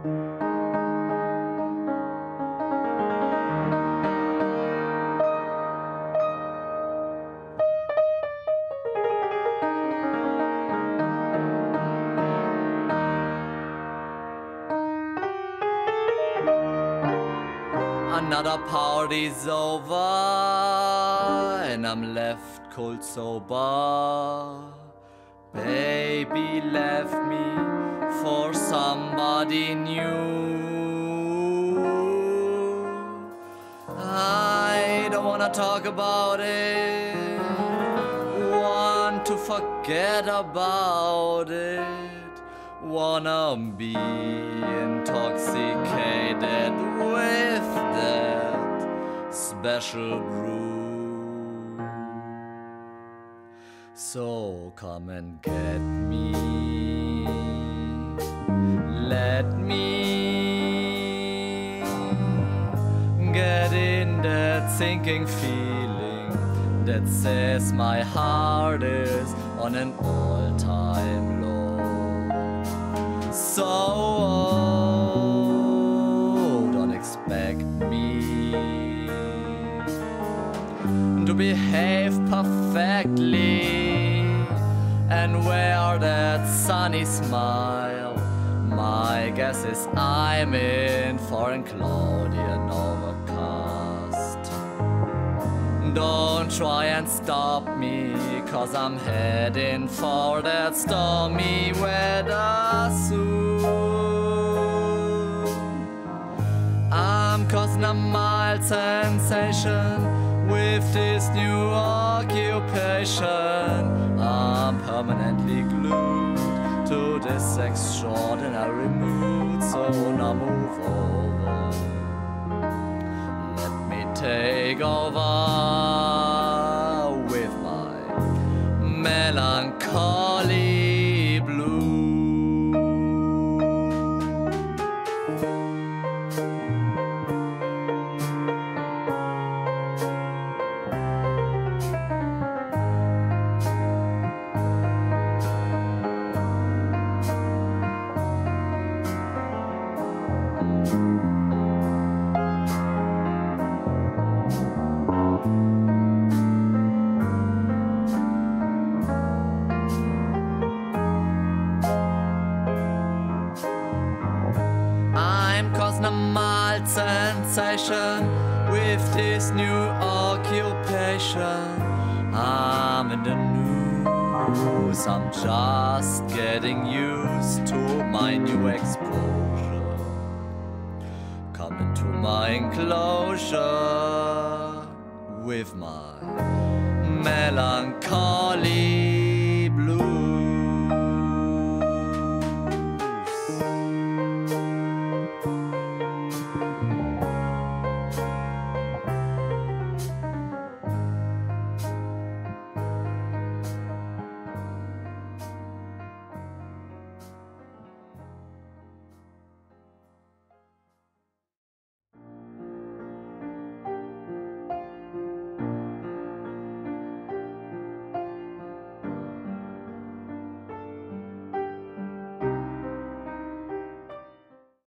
Another party's over and I'm left cold sober. Baby left me for somebody new. I don't wanna talk about it, want to forget about it, wanna be intoxicated with that special brew. So come and get me, let me get in that sinking feeling that says my heart is on an all-time low. So don't expect me to behave perfectly and wear that sunny smile. My guess is I'm in for a cloudy and overcast. Don't try and stop me, 'cause I'm heading for that stormy weather soon. I'm causing a mild sensation with this new occupation. I'm permanently glued to this extraordinary mood. So now move over, let me take over with my melancholy blues. A mild sensation with this new occupation. I'm in the news, I'm just getting used to my new exposure. Come into my enclosure with my melancholy